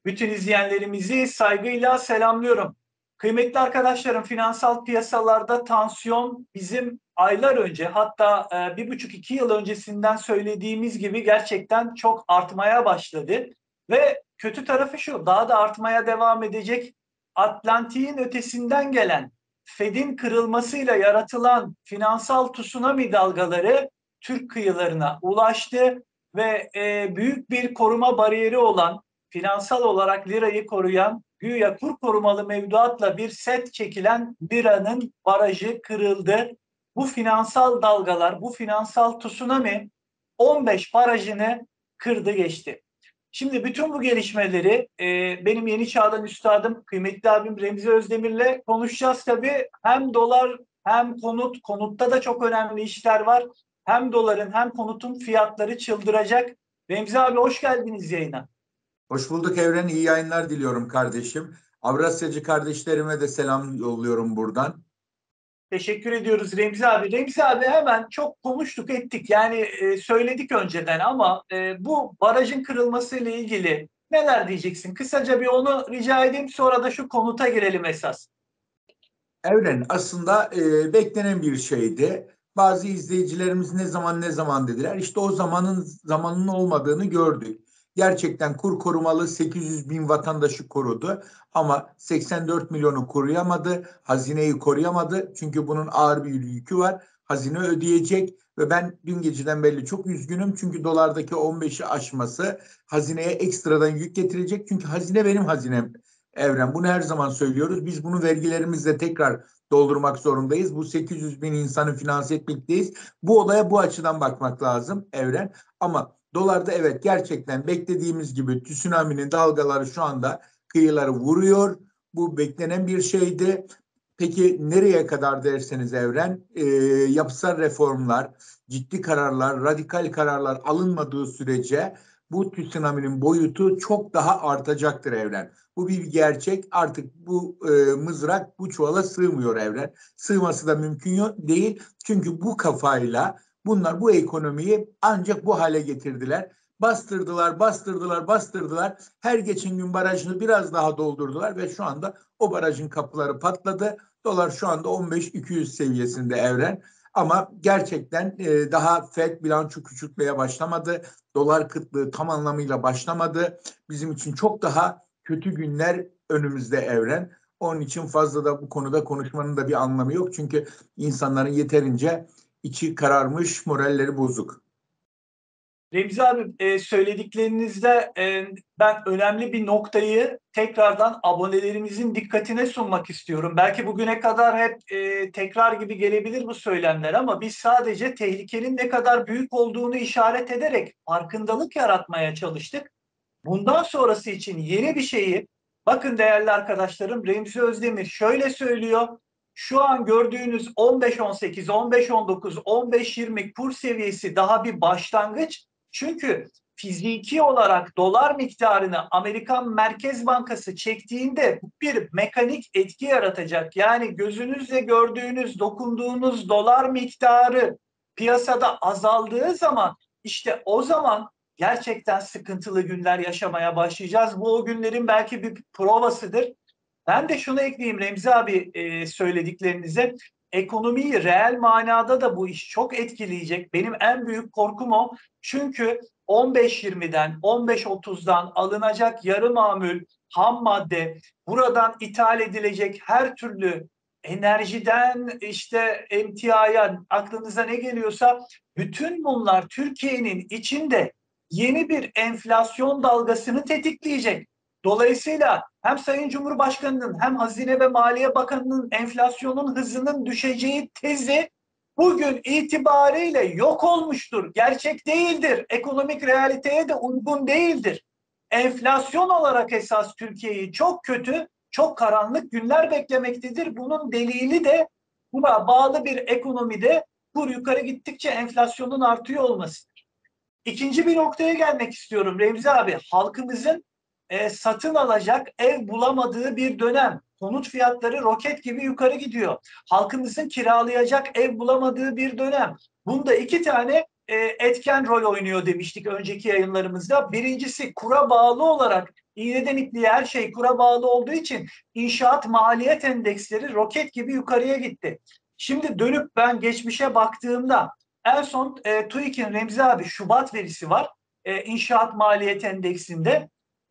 Bütün izleyenlerimizi saygıyla selamlıyorum. Kıymetli arkadaşlarım, finansal piyasalarda tansiyon bizim aylar önce, hatta 1,5-2 yıl öncesinden söylediğimiz gibi gerçekten çok artmaya başladı. Ve kötü tarafı şu, daha da artmaya devam edecek. Atlantik'in ötesinden gelen Fed'in kırılmasıyla yaratılan finansal tsunami dalgaları Türk kıyılarına ulaştı ve büyük bir koruma bariyeri olan, finansal olarak lirayı koruyan, güya kur korumalı mevduatla bir set çekilen liranın barajı kırıldı. Bu finansal dalgalar, bu finansal tsunami 15 barajını kırdı geçti. Şimdi bütün bu gelişmeleri benim Yeni Çağ'dan üstadım, kıymetli abim Remzi Özdemir'le konuşacağız tabii. Hem dolar hem konut, konutta da çok önemli işler var. Hem doların hem konutun fiyatları çıldıracak. Remzi abi hoş geldiniz yayına. Hoş bulduk Evren. İyi yayınlar diliyorum kardeşim. Avrasyacı kardeşlerime de selam yolluyorum buradan. Teşekkür ediyoruz Remzi abi. Remzi abi hemen çok konuştuk ettik. Yani söyledik önceden ama bu barajın kırılması ile ilgili neler diyeceksin? Kısaca bir onu rica edeyim, sonra da şu konuta girelim esas. Evren aslında beklenen bir şeydi. Bazı izleyicilerimiz ne zaman dediler. İşte o zamanın olmadığını gördük. Gerçekten kur korumalı 800 bin vatandaşı korudu. Ama 84 milyonu koruyamadı. Hazineyi koruyamadı. Çünkü bunun ağır bir yükü var. Hazine ödeyecek ve ben dün geceden beri çok üzgünüm. Çünkü dolardaki 15'i aşması hazineye ekstradan yük getirecek. Çünkü hazine benim hazinem. Evren. Bunu her zaman söylüyoruz. Biz bunu vergilerimizle tekrar doldurmak zorundayız. Bu 800 bin insanı finanse etmekteyiz. Bu olaya bu açıdan bakmak lazım Evren. Ama dolarda evet gerçekten beklediğimiz gibi tsunami'nin dalgaları şu anda kıyıları vuruyor. Bu beklenen bir şeydi. Peki nereye kadar derseniz Evren, yapısal reformlar, ciddi kararlar, radikal kararlar alınmadığı sürece bu tsunami'nin boyutu çok daha artacaktır Evren. Bu bir gerçek. Artık bu mızrak bu çuvala sığmıyor Evren. Sığması da mümkün değil. Çünkü bu kafayla bunlar bu ekonomiyi ancak bu hale getirdiler. Bastırdılar, bastırdılar, bastırdılar. Her geçen gün barajını biraz daha doldurdular ve şu anda o barajın kapıları patladı. Dolar şu anda 15-200 seviyesinde Evren. Ama gerçekten daha FED bilanço küçültmeye başlamadı. Dolar kıtlığı tam anlamıyla başlamadı. Bizim için çok daha kötü günler önümüzde Evren. Onun için fazla da bu konuda konuşmanın da bir anlamı yok. Çünkü insanların yeterince içi kararmış, moralleri bozuk. Remzi abi, söylediklerinizde ben önemli bir noktayı tekrardan abonelerimizin dikkatine sunmak istiyorum. Belki bugüne kadar hep tekrar gibi gelebilir bu söylemler ama biz sadece tehlikenin ne kadar büyük olduğunu işaret ederek farkındalık yaratmaya çalıştık. Bundan sonrası için yeni bir şeyi, bakın değerli arkadaşlarım, Remzi Özdemir şöyle söylüyor. Şu an gördüğünüz 15-18, 15-19, 15-20 kur seviyesi daha bir başlangıç. Çünkü fiziki olarak dolar miktarını Amerikan Merkez Bankası çektiğinde bir mekanik etki yaratacak. Yani gözünüzle gördüğünüz, dokunduğunuz dolar miktarı piyasada azaldığı zaman, işte o zaman gerçekten sıkıntılı günler yaşamaya başlayacağız. Bu o günlerin belki bir provasıdır. Ben de şunu ekleyeyim Remzi abi, söylediklerinize. Ekonomiyi reel manada da bu iş çok etkileyecek. Benim en büyük korkum o. Çünkü 15-20'den, 15-30'dan alınacak yarı mamul, ham madde, buradan ithal edilecek her türlü enerjiden işte emtiaya, aklınıza ne geliyorsa, bütün bunlar Türkiye'nin içinde yeni bir enflasyon dalgasını tetikleyecek. Dolayısıyla hem Sayın Cumhurbaşkanı'nın hem Hazine ve Maliye Bakanı'nın enflasyonun hızının düşeceği tezi bugün itibariyle yok olmuştur. Gerçek değildir. Ekonomik realiteye de uygun değildir. Enflasyon olarak esas Türkiye'yi çok kötü, çok karanlık günler beklemektedir. Bunun delili de buna bağlı bir ekonomide kur yukarı gittikçe enflasyonun artıyor olması. İkinci bir noktaya gelmek istiyorum Remzi abi. Halkımızın satın alacak ev bulamadığı bir dönem. Konut fiyatları roket gibi yukarı gidiyor. Halkımızın kiralayacak ev bulamadığı bir dönem. Bunda iki tane etken rol oynuyor demiştik önceki yayınlarımızda. Birincisi, kura bağlı olarak İğneden ipliğe her şey kura bağlı olduğu için inşaat maliyet endeksleri roket gibi yukarıya gitti. Şimdi dönüp ben geçmişe baktığımda en son TÜİK'in Remzi abi Şubat verisi var. İnşaat maliyet endeksinde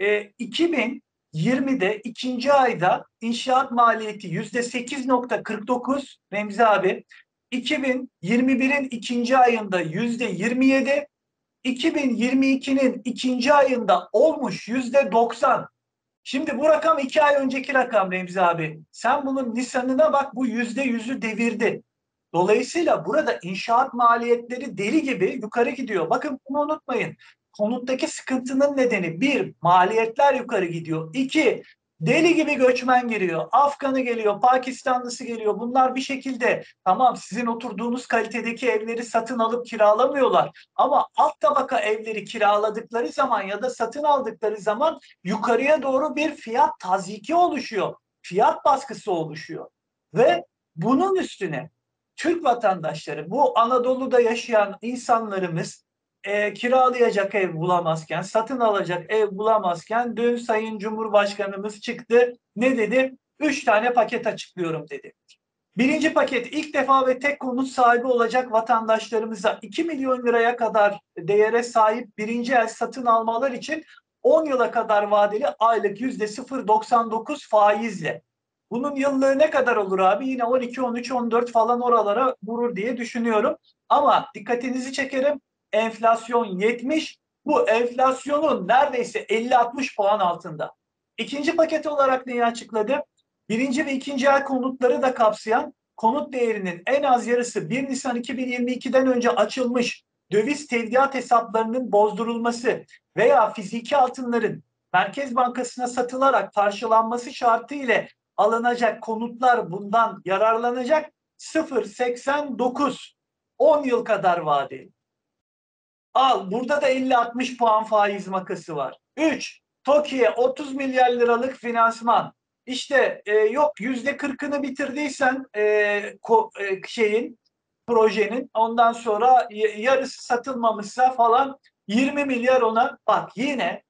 2020'de ikinci ayda inşaat maliyeti %8,49 Remzi abi. 2021'in ikinci ayında %27, 2022'nin ikinci ayında olmuş %90. Şimdi bu rakam 2 ay önceki rakam Remzi abi. Sen bunun Nisan'ına bak, bu %100'ü devirdi. Dolayısıyla burada inşaat maliyetleri deli gibi yukarı gidiyor. Bakın bunu unutmayın. Konuttaki sıkıntının nedeni bir, maliyetler yukarı gidiyor. İki, deli gibi göçmen geliyor. Afganı geliyor, Pakistanlısı geliyor. Bunlar bir şekilde tamam sizin oturduğunuz kalitedeki evleri satın alıp kiralamıyorlar. Ama alt tabaka evleri kiraladıkları zaman ya da satın aldıkları zaman yukarıya doğru bir fiyat tazyiki oluşuyor. Fiyat baskısı oluşuyor. Ve bunun üstüne Türk vatandaşları, bu Anadolu'da yaşayan insanlarımız kiralayacak ev bulamazken, satın alacak ev bulamazken dün Sayın Cumhurbaşkanımız çıktı. Ne dedi? 3 tane paket açıklıyorum dedi. Birinci paket, ilk defa ve tek konut sahibi olacak vatandaşlarımıza 2 milyon liraya kadar değere sahip birinci el satın almalar için 10 yıla kadar vadeli aylık %0,99 faizle. Bunun yıllığı ne kadar olur abi? Yine 12, 13, 14 falan oralara vurur diye düşünüyorum. Ama dikkatinizi çekerim. Enflasyon 70. Bu enflasyonun neredeyse 50-60 puan altında. İkinci paket olarak neyi açıkladı? Birinci ve ikinci el konutları da kapsayan, konut değerinin en az yarısı 1 Nisan 2022'den önce açılmış döviz tevdiat hesaplarının bozdurulması veya fiziki altınların Merkez Bankası'na satılarak karşılanması şartı ile alınacak konutlar bundan yararlanacak. 0,89 10 yıl kadar vadeli. Al, burada da 50-60 puan faiz makası var. 3. TOKİ'ye 30 milyar liralık finansman. İşte yok %40'ını bitirdiysen projenin, ondan sonra yarısı satılmamışsa falan 20 milyar ona. Bak yine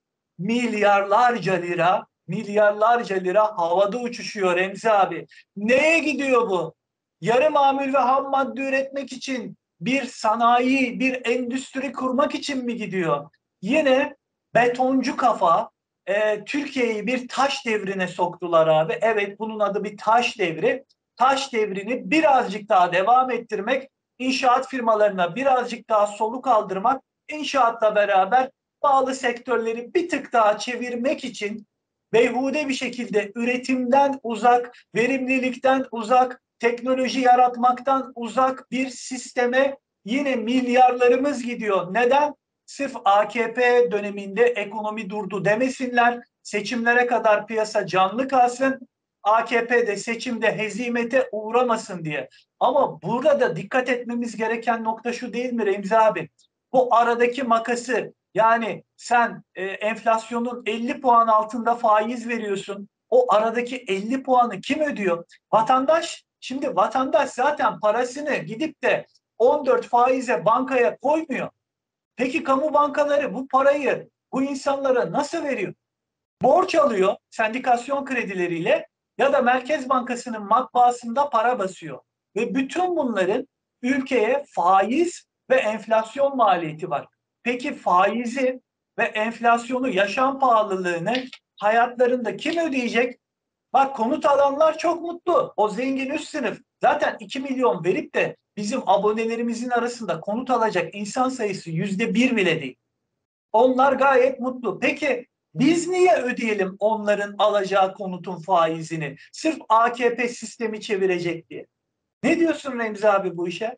milyarlarca lira havada uçuşuyor Remzi abi. Neye gidiyor bu? Yarı mamul ve ham madde üretmek için bir sanayi, bir endüstri kurmak için mi gidiyor? Yine betoncu kafa Türkiye'yi bir taş devrine soktular abi. Evet, bunun adı bir taş devri. Taş devrini birazcık daha devam ettirmek, inşaat firmalarına birazcık daha soluk aldırmak, inşaatla beraber bağlı sektörleri bir tık daha çevirmek için beyhude bir şekilde üretimden uzak, verimlilikten uzak, teknoloji yaratmaktan uzak bir sisteme yine milyarlarımız gidiyor. Neden? Sırf AKP döneminde ekonomi durdu demesinler, seçimlere kadar piyasa canlı kalsın, AKP'de seçimde hezimete uğramasın diye. Ama burada da dikkat etmemiz gereken nokta şu değil mi Remzi abi? Bu aradaki makası, yani sen enflasyonun 50 puan altında faiz veriyorsun. O aradaki 50 puanı kim ödüyor? Vatandaş. Şimdi vatandaş zaten parasını gidip de 14 faize bankaya koymuyor. Peki kamu bankaları bu parayı bu insanlara nasıl veriyor? Borç alıyor sendikasyon kredileriyle ya da Merkez Bankası'nın matbaasında para basıyor. Ve bütün bunların ülkeye faiz ve enflasyon maliyeti var. Peki faizi ve enflasyonu, yaşam pahalılığını hayatlarında kim ödeyecek? Bak, konut alanlar çok mutlu. O zengin üst sınıf. Zaten 2 milyon verip de bizim abonelerimizin arasında konut alacak insan sayısı %1 bile değil. Onlar gayet mutlu. Peki biz niye ödeyelim onların alacağı konutun faizini? Sırf AKP sistemi çevirecek diye. Ne diyorsun Remzi abi bu işe?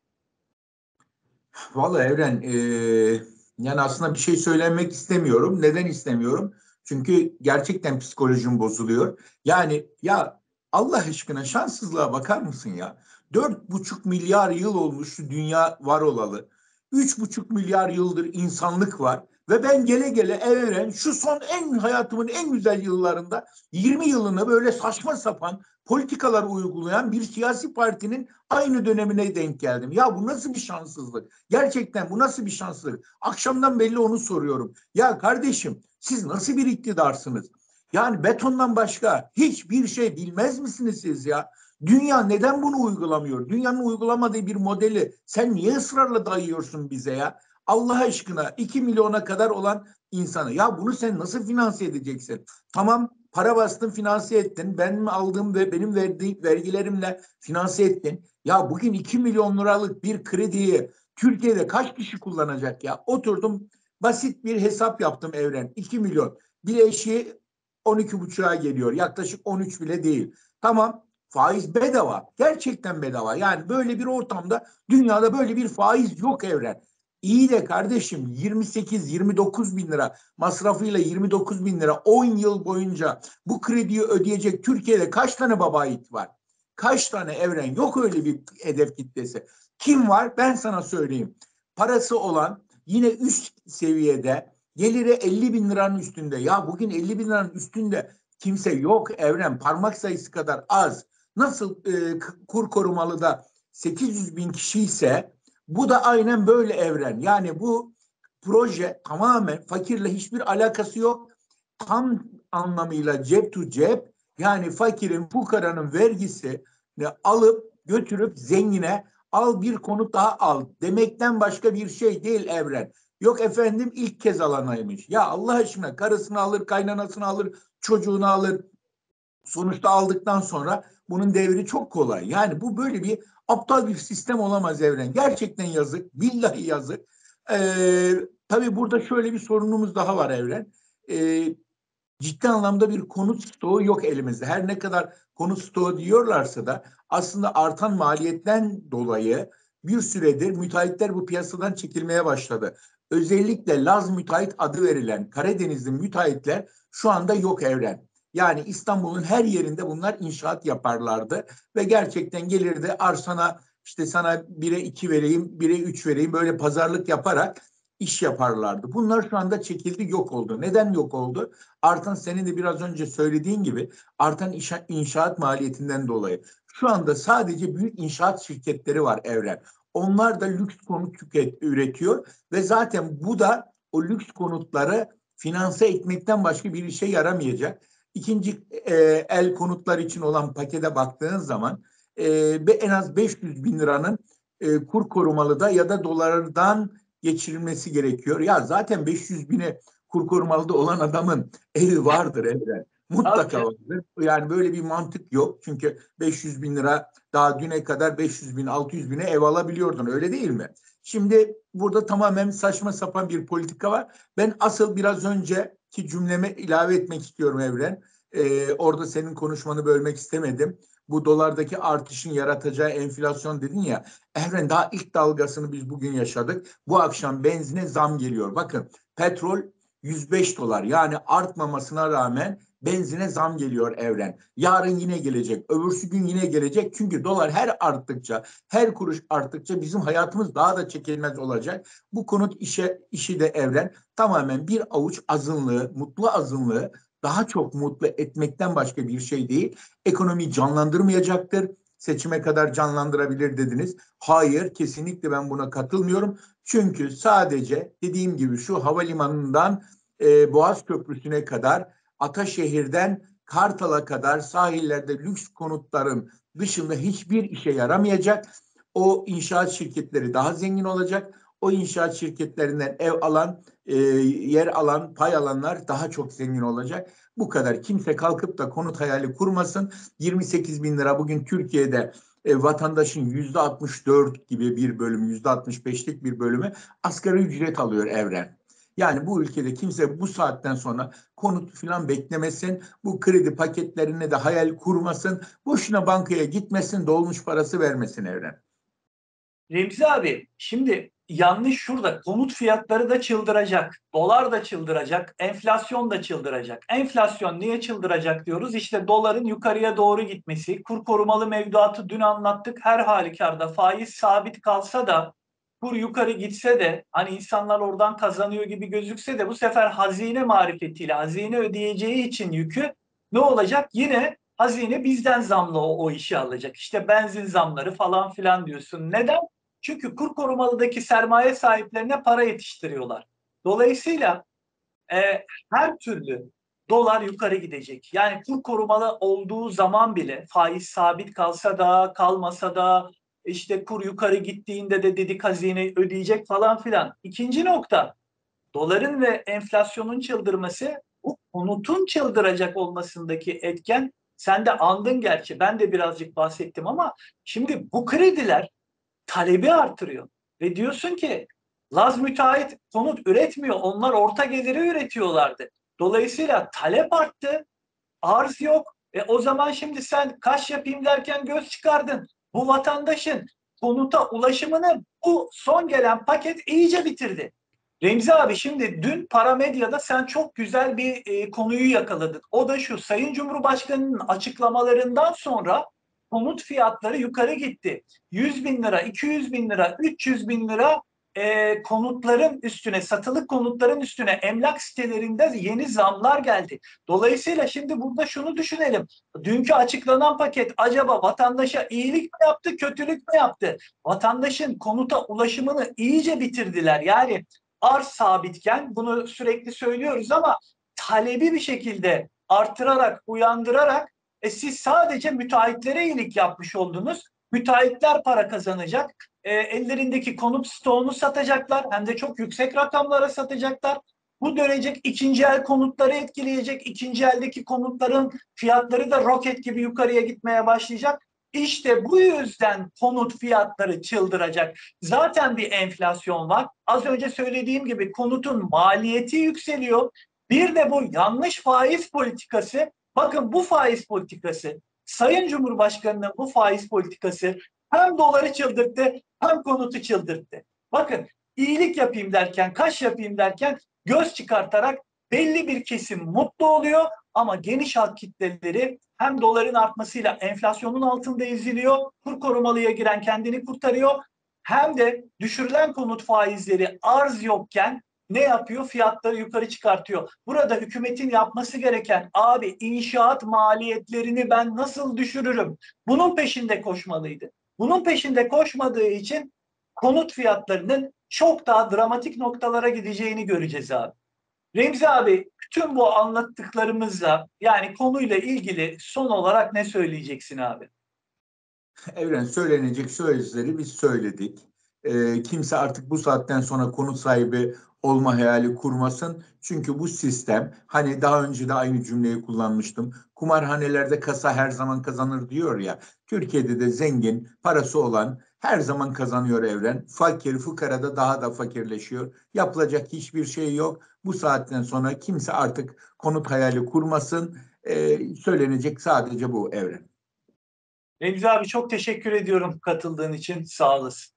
Vallahi Evren, yani aslında bir şey söylemek istemiyorum. Neden istemiyorum? Çünkü gerçekten psikolojim bozuluyor. Yani ya Allah aşkına şanssızlığa bakar mısın ya? 4,5 milyar yıl olmuş şu dünya var olalı. 3,5 milyar yıldır insanlık var. Ve ben gele gele Evren şu son hayatımın en güzel yıllarında 20 yılını böyle saçma sapan politikalar uygulayan bir siyasi partinin aynı dönemine denk geldim. Ya bu nasıl bir şanssızlık? Gerçekten bu nasıl bir şanssızlık? Akşamdan belli onu soruyorum. Ya kardeşim, siz nasıl bir iktidarsınız? Yani betondan başka hiçbir şey bilmez misiniz siz ya? Dünya neden bunu uygulamıyor? Dünyanın uygulamadığı bir modeli sen niye ısrarla dayıyorsun bize ya? Allah aşkına 2 milyona kadar olan insanı. Ya bunu sen nasıl finanse edeceksin? Tamam, para bastın, finanse ettin. Benim aldığım ve benim verdiğim vergilerimle finanse ettin. Ya bugün 2 milyon liralık bir krediyi Türkiye'de kaç kişi kullanacak ya? Oturdum, basit bir hesap yaptım Evren. 2 milyon. Bir eşi 12,5'a geliyor. Yaklaşık 13 bile değil. Tamam, faiz bedava. Gerçekten bedava. Yani böyle bir ortamda dünyada böyle bir faiz yok Evren. İyi de kardeşim 28-29 bin lira masrafıyla 29 bin lira 10 yıl boyunca bu krediyi ödeyecek Türkiye'de kaç tane baba yiğit var? Kaç tane Evren? Yok öyle bir hedef kitlesi. Kim var? Ben sana söyleyeyim. Parası olan yine üst seviyede geliri 50 bin liranın üstünde. Ya bugün 50 bin liranın üstünde kimse yok Evren. Parmak sayısı kadar az. Nasıl kur korumalı da 800 bin kişi ise bu da aynen böyle Evren. Yani bu proje tamamen fakirle hiçbir alakası yok. Tam anlamıyla cep to cep, yani fakirin fukaranın vergisini alıp götürüp zengine al bir konut daha al demekten başka bir şey değil Evren. Yok efendim ilk kez alanaymış. Ya Allah aşkına karısını alır, kaynanasını alır, çocuğunu alır. Sonuçta aldıktan sonra bunun devri çok kolay. Yani bu böyle bir aptal bir sistem olamaz Evren. Gerçekten yazık. Billahi yazık. Tabii burada şöyle bir sorunumuz daha var Evren. Ee, Ciddi anlamda bir konut stoğu yok elimizde. Her ne kadar konut stoğu diyorlarsa da aslında artan maliyetten dolayı bir süredir müteahhitler bu piyasadan çekilmeye başladı. Özellikle Laz müteahhit adı verilen Karadenizli müteahhitler şu anda yok Evren. Yani İstanbul'un her yerinde bunlar inşaat yaparlardı ve gerçekten gelirdi arsana işte sana 1'e 2 vereyim, 1'e 3 vereyim böyle pazarlık yaparak iş yaparlardı. Bunlar şu anda çekildi, yok oldu. Neden yok oldu? Artan senin de biraz önce söylediğin gibi artan inşaat maliyetinden dolayı. Şu anda sadece büyük inşaat şirketleri var Evren. Onlar da lüks konut üretiyor ve zaten bu da o lüks konutları finanse etmekten başka bir işe yaramayacak. İkinci el konutlar için olan pakete baktığın zaman en az 500 bin liranın kur korumalı da ya da dolardan geçirilmesi gerekiyor. Ya zaten 500 bine kur korumalı da olan adamın evi vardır Evren. Mutlaka Abi, vardır. Yani böyle bir mantık yok. Çünkü 500 bin lira daha düne kadar 500 bin 600 bine ev alabiliyordun, öyle değil mi? Şimdi burada tamamen saçma sapan bir politika var. Ben asıl biraz önceki cümleme ilave etmek istiyorum Evren. Orada senin konuşmanı bölmek istemedim. Bu dolardaki artışın yaratacağı enflasyon dedin ya. Evren daha ilk dalgasını biz bugün yaşadık. Bu akşam benzine zam geliyor. Bakın petrol 105 dolar, yani artmamasına rağmen benzine zam geliyor Evren. Yarın yine gelecek, öbürsü gün yine gelecek. Çünkü dolar her arttıkça, her kuruş arttıkça bizim hayatımız daha da çekilmez olacak. Bu konut işi de Evren tamamen bir avuç azınlığı, mutlu azınlığı daha çok mutlu etmekten başka bir şey değil. Ekonomiyi canlandırmayacaktır. Seçime kadar canlandırabilir dediniz. Hayır, kesinlikle ben buna katılmıyorum. Çünkü sadece dediğim gibi şu havalimanından Boğaz Köprüsü'ne kadar, Ataşehir'den Kartal'a kadar sahillerde lüks konutların dışında hiçbir işe yaramayacak. O inşaat şirketleri daha zengin olacak. O inşaat şirketlerinden ev alan, yer alan, pay alanlar daha çok zengin olacak. Bu kadar. Kimse kalkıp da konut hayali kurmasın. 28 bin lira bugün Türkiye'de vatandaşın %64 gibi bir bölümü, %65'lik bir bölümü asgari ücret alıyor Evren. Yani bu ülkede kimse bu saatten sonra konut falan beklemesin. Bu kredi paketlerine de hayal kurmasın. Boşuna bankaya gitmesin, dolmuş parası vermesin Evren. Remzi abi, şimdi yanlış şurada. Konut fiyatları da çıldıracak. Dolar da çıldıracak. Enflasyon da çıldıracak. Enflasyon niye çıldıracak diyoruz? İşte doların yukarıya doğru gitmesi. Kur korumalı mevduatı dün anlattık. Her halükarda faiz sabit kalsa da kur yukarı gitse de hani insanlar oradan kazanıyor gibi gözükse de bu sefer hazine marifetiyle hazine ödeyeceği için yükü ne olacak? Yine hazine bizden zamla o işi alacak. İşte benzin zamları falan filan diyorsun. Neden? Çünkü kur korumalıdaki sermaye sahiplerine para yetiştiriyorlar. Dolayısıyla e, her türlü dolar yukarı gidecek. Yani kur korumalı olduğu zaman bile faiz sabit kalsa da kalmasa da işte kur yukarı gittiğinde de dedik hazine ödeyecek falan filan. İkinci nokta, doların ve enflasyonun çıldırması, bu konutun çıldıracak olmasındaki etken. Sen de andın gerçi, ben de birazcık bahsettim ama şimdi bu krediler talebi artırıyor. Ve diyorsun ki Laz müteahhit konut üretmiyor. Onlar orta geliri üretiyorlardı. Dolayısıyla talep arttı, arz yok. O zaman şimdi sen kaş yapayım derken göz çıkardın. Bu vatandaşın konuta ulaşımını bu son gelen paket iyice bitirdi. Remzi abi, şimdi dün Paramedya'da sen çok güzel bir konuyu yakaladın. O da şu: Sayın Cumhurbaşkanı'nın açıklamalarından sonra konut fiyatları yukarı gitti. 100 bin lira, 200 bin lira, 300 bin lira konutların üstüne, satılık konutların üstüne emlak sitelerinde yeni zamlar geldi. Dolayısıyla şimdi burada şunu düşünelim. Dünkü açıklanan paket acaba vatandaşa iyilik mi yaptı, kötülük mü yaptı? Vatandaşın konuta ulaşımını iyice bitirdiler. Yani arz sabitken, bunu sürekli söylüyoruz ama talebi bir şekilde artırarak, uyandırarak siz sadece müteahhitlere iyilik yapmış oldunuz. Müteahhitler para kazanacak. Ellerindeki konut stoğunu satacaklar. Hem de çok yüksek rakamlara satacaklar. Bu dönecek ikinci el konutları etkileyecek. İkinci eldeki konutların fiyatları da roket gibi yukarıya gitmeye başlayacak. İşte bu yüzden konut fiyatları çıldıracak. Zaten bir enflasyon var. Az önce söylediğim gibi konutun maliyeti yükseliyor. Bir de bu yanlış faiz politikası. Bakın, bu faiz politikası, Sayın Cumhurbaşkanı'nın bu faiz politikası hem doları çıldırttı hem konutu çıldırttı. Bakın, iyilik yapayım derken, kaş yapayım derken göz çıkartarak belli bir kesim mutlu oluyor ama geniş halk kitleleri hem doların artmasıyla enflasyonun altında eziliyor, kur korumalıya giren kendini kurtarıyor, hem de düşürülen konut faizleri arz yokken ne yapıyor? Fiyatları yukarı çıkartıyor. Burada hükümetin yapması gereken, abi inşaat maliyetlerini ben nasıl düşürürüm? Bunun peşinde koşmalıydı. Bunun peşinde koşmadığı için konut fiyatlarının çok daha dramatik noktalara gideceğini göreceğiz abi. Remzi abi, bütün bu anlattıklarımızla, yani konuyla ilgili son olarak ne söyleyeceksin abi? Evren, söylenecek sözleri biz söyledik. Kimse artık bu saatten sonra konut sahibi olma hayali kurmasın. Çünkü bu sistem, hani daha önce de aynı cümleyi kullanmıştım. Kumarhanelerde kasa her zaman kazanır diyor ya. Türkiye'de de zengin, parası olan her zaman kazanıyor Evren. Fakir, fukara da daha da fakirleşiyor. Yapılacak hiçbir şey yok. Bu saatten sonra kimse artık konut hayali kurmasın. Söylenecek sadece bu, Evren. Remzi abi, çok teşekkür ediyorum katıldığın için. Sağ olasın.